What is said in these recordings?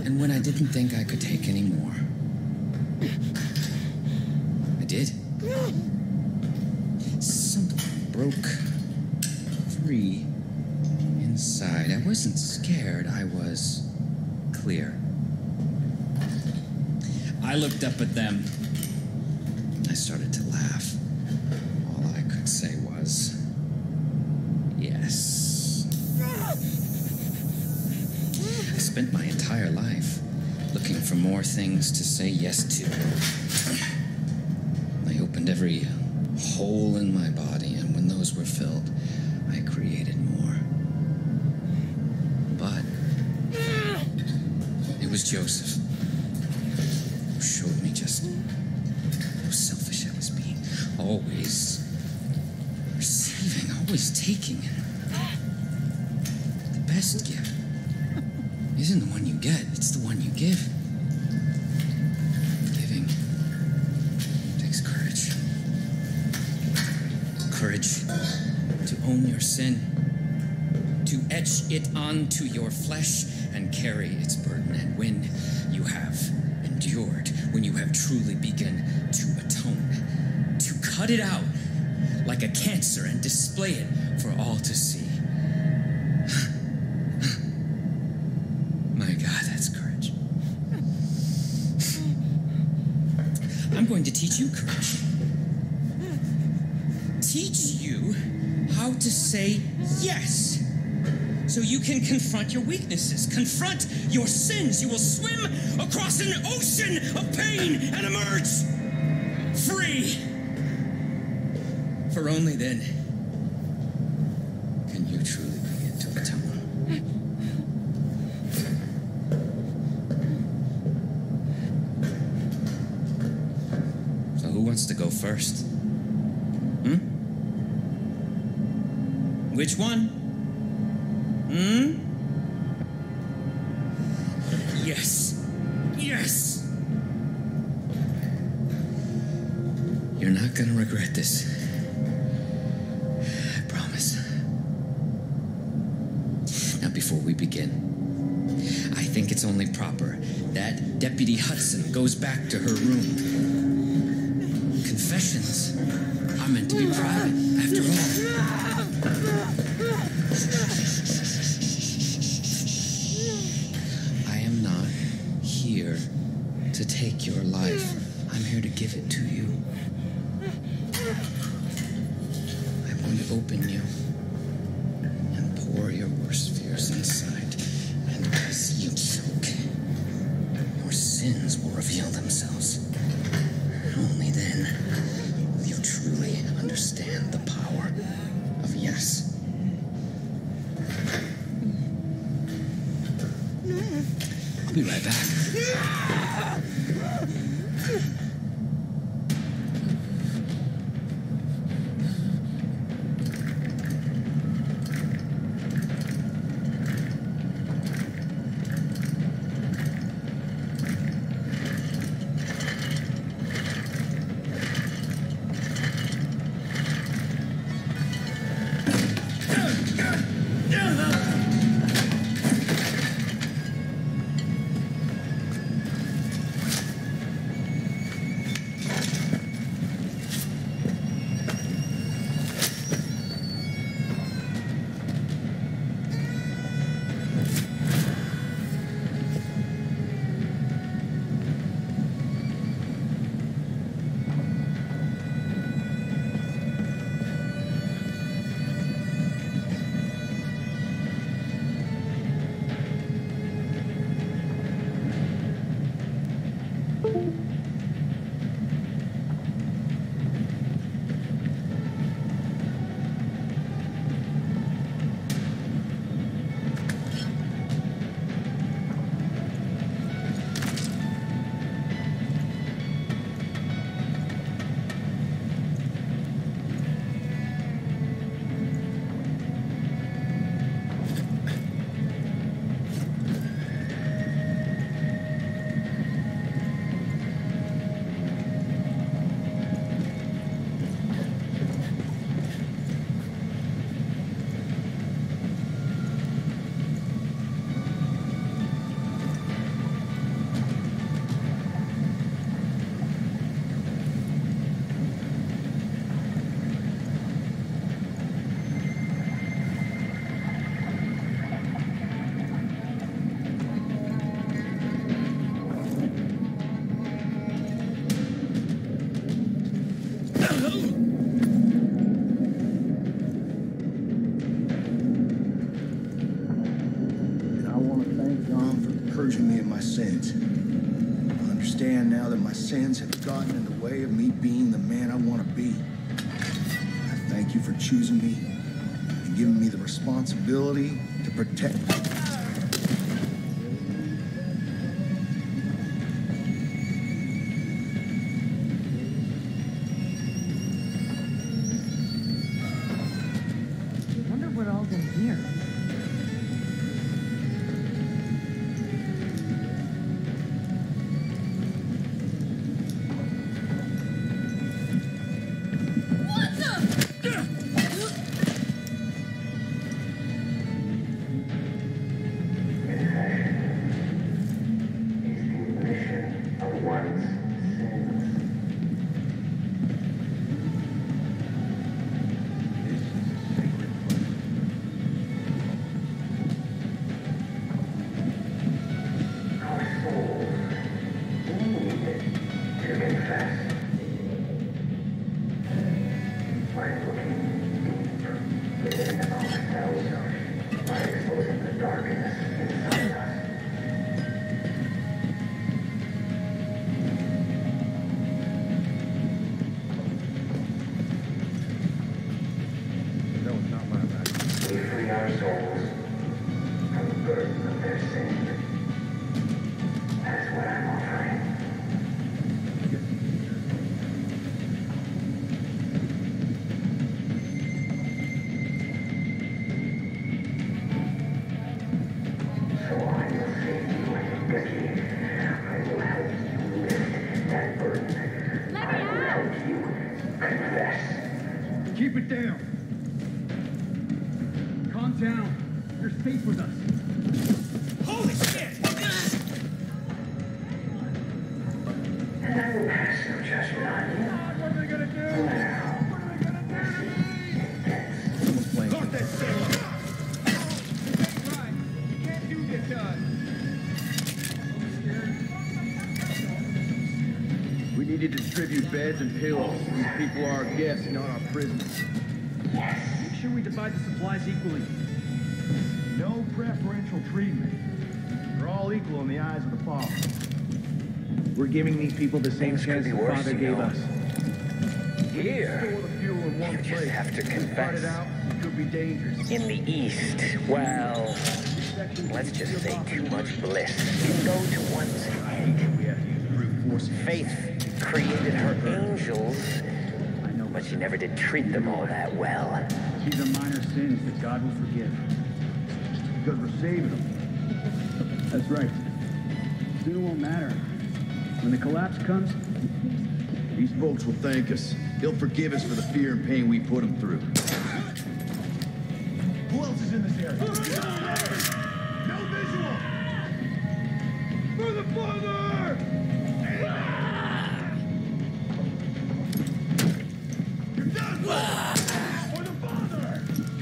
And when I didn't think I could take any more, I did. Something broke free inside. I wasn't scared, I was clear. I looked up at them. I started to laugh. All I could say was, yes. I spent my entire life looking for more things to say yes to. I opened every hole in my body, and when those were filled, I created more. But it was Joseph who showed me just how selfish I was being. Always receiving, always taking. The best gift isn't the one you get, it's the one you give. Giving takes courage. Courage to own your sin, to etch it onto your flesh and carry its burden. And when you have endured, when you have truly begun to atone, to cut it out like a cancer and display it for all to see. My God, that's courage. I'm going to teach you courage. Teach you how to say yes, so you can confront your weaknesses, confront your sins. You will swim across an ocean of pain and emerge free. For only then can you truly begin to atone. So who wants to go first? Which one? Yes. Yes. You're not gonna regret this. I promise. Now, before we begin, I think it's only proper that Deputy Hudson goes back to her room. Confessions are meant to be private, after all. I am not here to take your life. I'm here to give it to you. I'm going to open you and pour your worst fears inside. And as you choke, your sins will reveal themselves. Only then will you truly understand the power of yes. I'll be right back. purging me of my sins. I understand now that my sins have gotten in the way of me being the man I want to be. I thank you for choosing me and giving me the responsibility to protect me. Keep it down. Calm down. You're safe with us. Holy shit! And I will pass no judgment on you. What are they gonna do? Now, What are they gonna do? caught that sailor. Right. You can't do this, We need to distribute beds and pillows. These people are our guests, not our prisoners. Make sure we divide the supplies equally. No preferential treatment. We're all equal in the eyes of the Father. We're giving these people the same Things could chance be the worse, Father you gave know. us. Here, Store the fuel in one you just place. have to Spread confess. it out. It could be dangerous. In the East, well, let's just say too much bliss can go to one's head. We have to use brute force. Faith created her angels, but she never did treat them all that well. These are minor sins that God will forgive. Because we're saving them. That's right. Soon it won't matter. When the collapse comes, These folks will thank us. They'll forgive us for the fear and pain we put them through. Who else is in this area? No visual! For the Father! You're done! For the Father!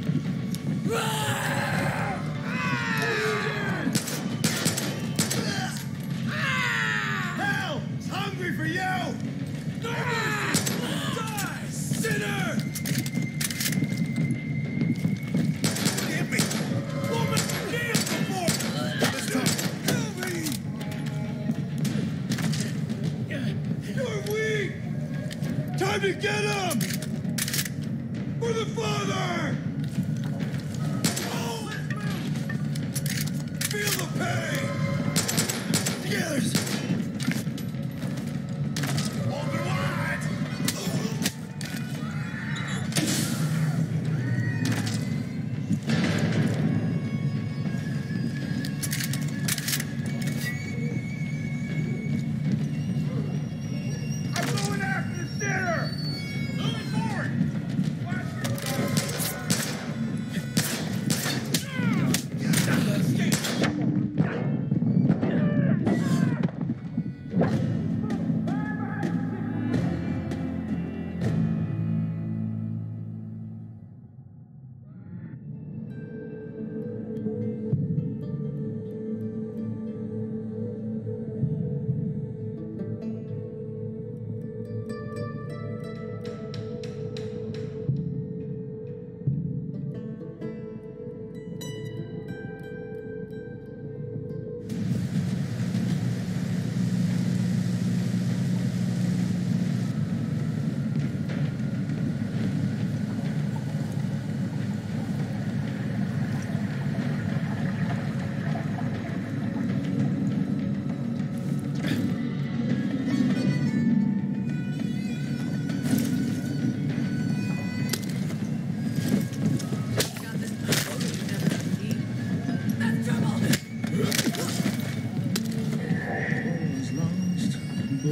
Hell! It's hungry for you! No mercy! Die, sinner! Damn me! Woman, dance before! This time, kill me! You're weak! Time to get him! For the Father! Oh, let's move! Feel the pain! Together! Open wide! I'm going after the sinner! Moving forward!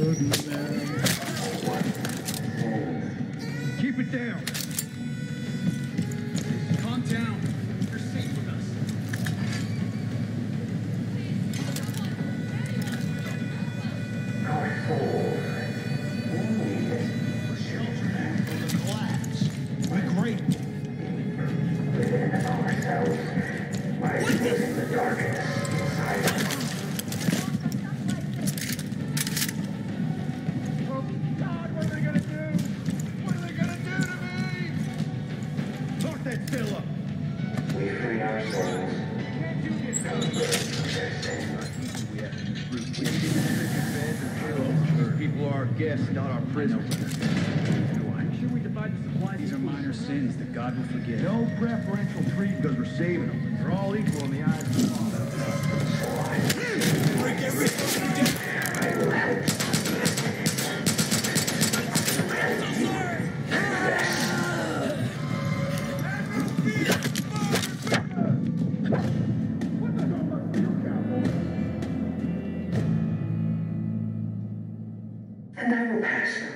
Keep it down. Calm down. You're safe with us. Our souls need Shelter from the collapse. We're grateful. within ourselves by exposing the darkness inside us. Oh, God, what are they gonna do? What are they gonna do to me? Lock that still up. We free our souls Can't you get from the burden of their sin. People are our guests, not our prisoners. Should we divide the supplies? These are minor sins that God will forgive. No preferential treatment because we're saving them. They're all equal in the eyes of the Father. I will help and I will pass them.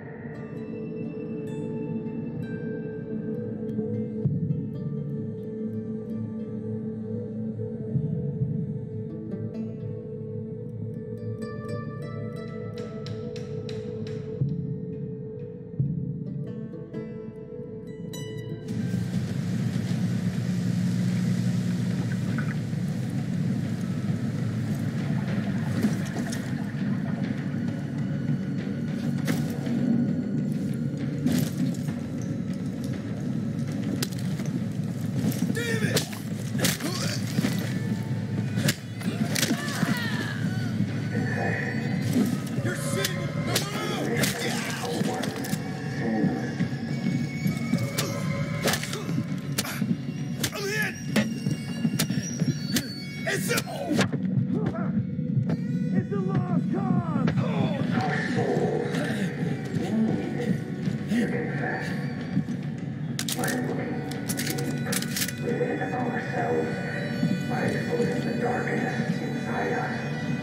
Within ourselves by exposing the darkness inside us.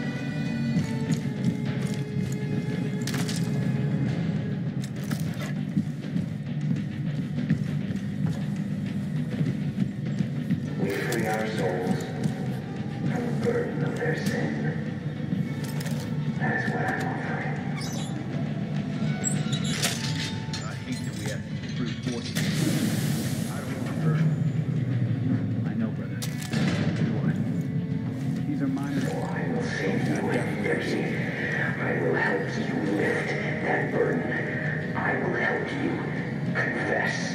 We free our souls from the burden of their sin. That is what I'm offering. I hate that we have to brute force. I don't want to hurt him. I know, brother. Do I? These are minor. Oh, I will save you when thirsty. I will help you lift that burden. I will help you confess.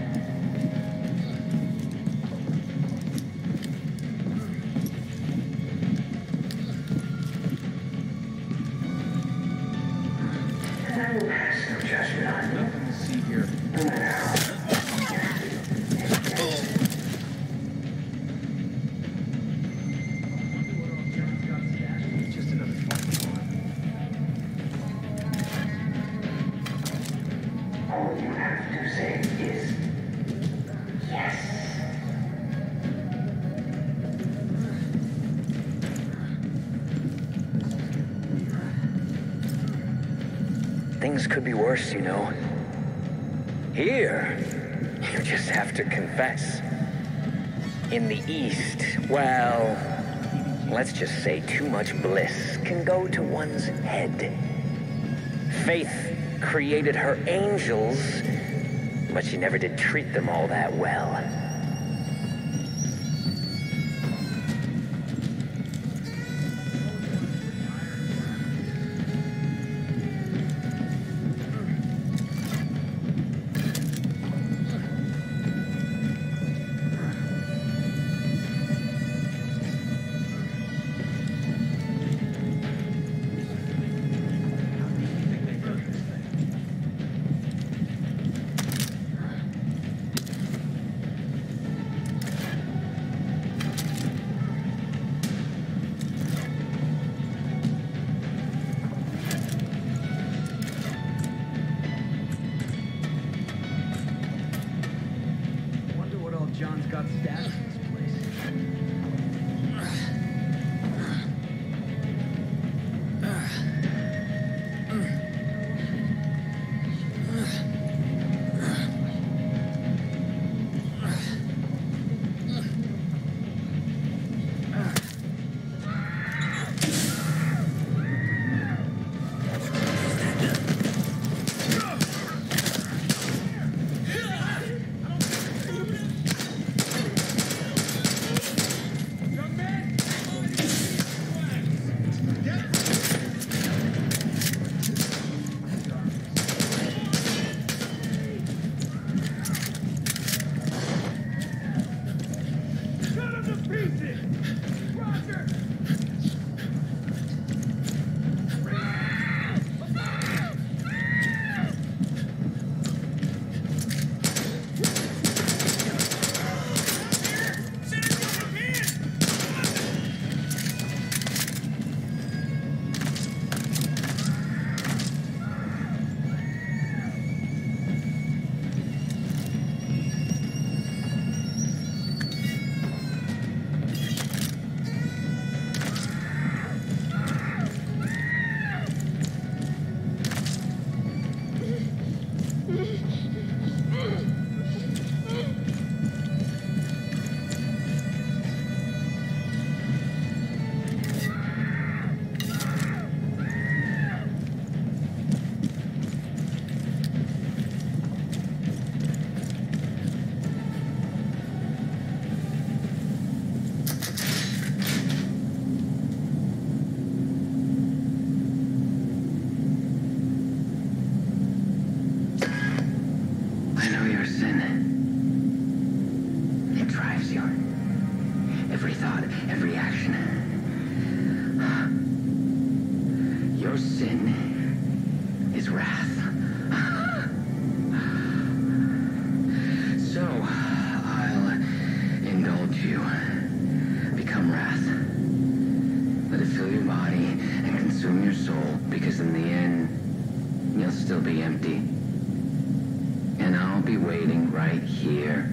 And I will pass no judgment on you. Nothing to see here. No matter how. Just another phone. All you have to say is yes. Things could be worse, you know. Here, you just have to confess. In the East, well, let's just say too much bliss can go to one's head. Faith created her angels, but she never did treat them all that well. Your sin is wrath. So, I'll indulge you. Become wrath. Let it fill your body and consume your soul, because in the end, you'll still be empty. And I'll be waiting right here.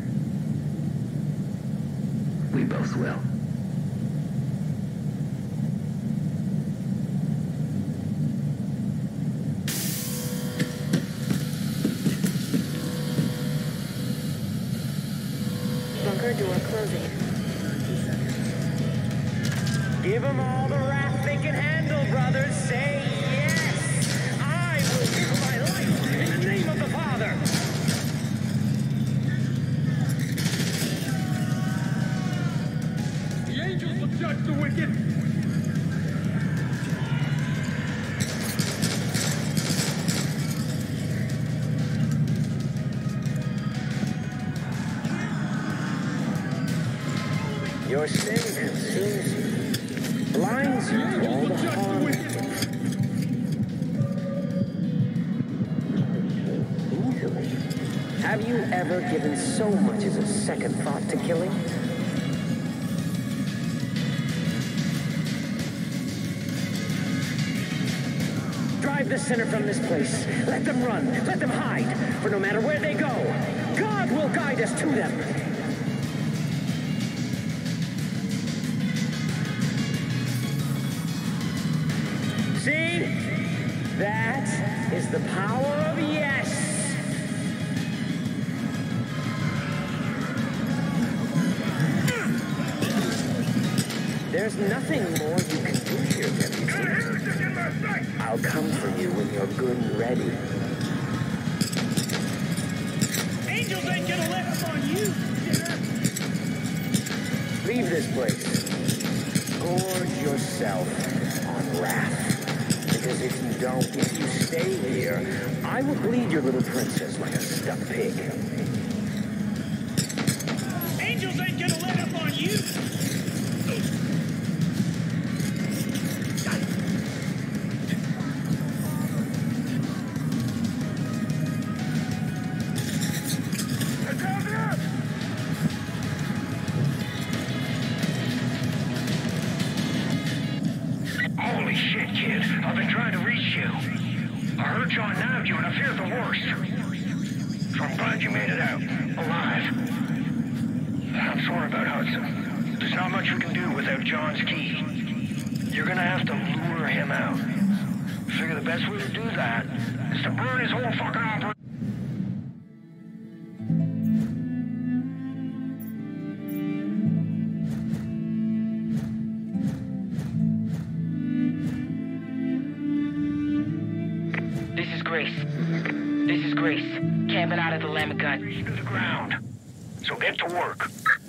We both will. Bunker door closing. Give them all the wrath they can handle, brothers. Say yes. I will give my life in the name of the Father. The angels will judge the wicked. Your sin consumes you, blinds you to all the harm. Easily. Have you ever given so much as a second thought to killing? Drive the sinner from this place. Let them run. Let them hide. For no matter where they go, God will guide us to them. See? That is the power of yes. There's nothing more you can do here, Deputy. I'll come for you when you're good and ready. Angels ain't gonna let up on you, sinner. Leave this place. Gorge yourself on wrath. Because if you don't, if you stay here, I will bleed your little princess like a stuck pig. Angels ain't gonna let up on you. Holy shit, kid. I've been trying to reach you. I heard John nabbed you and I feared the worst. So I'm glad you made it out, alive. I'm sorry about Hudson. There's not much we can do without John's key. You're gonna have to lure him out. Figure the best way to do that is to burn his whole fucking operation. This is Grace. Camping out at the Lamb Gun. To the ground. So get to work.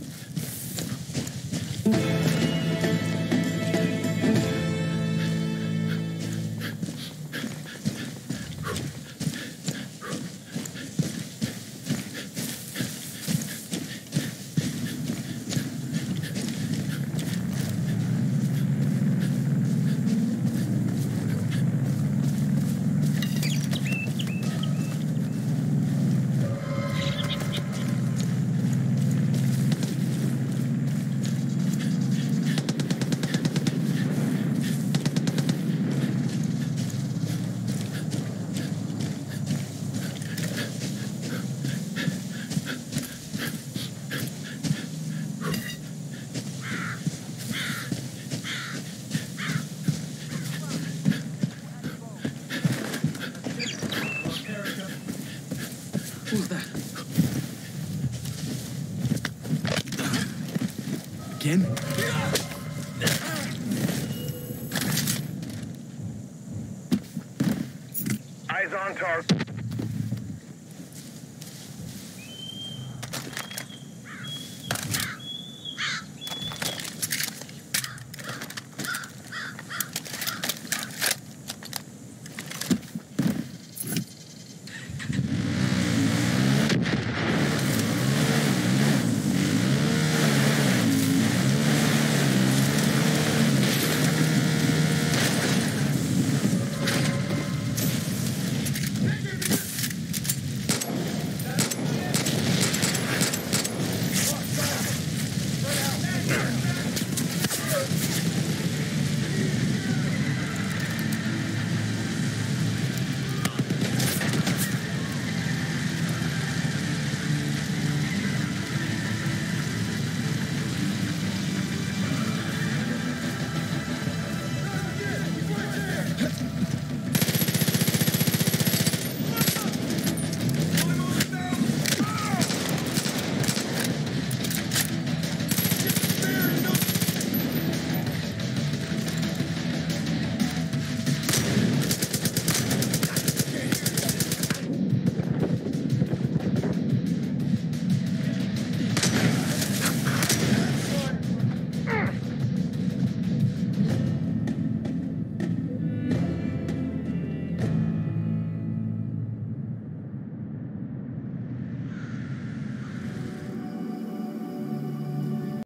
Who's that? Again? Eyes on target.